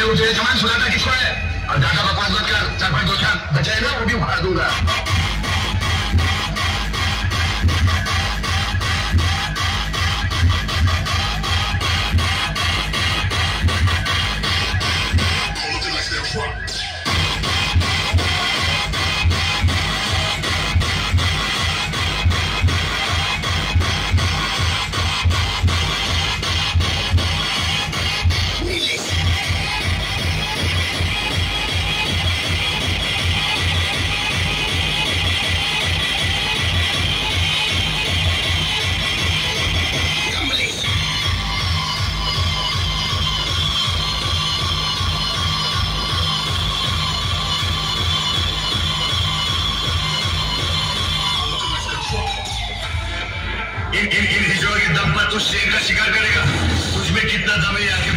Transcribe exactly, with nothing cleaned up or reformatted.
अबे वो तेरे सामान सुनाता किसको है? और ज्यादा बकवास मत कर, चार पांच दो चार बचाए ना वो भी उखाड़ दूंगा। इन इन इन हिजड़ों के दम पर तू शेर का शिकार करेगा। तुझमें कितना दम है यार।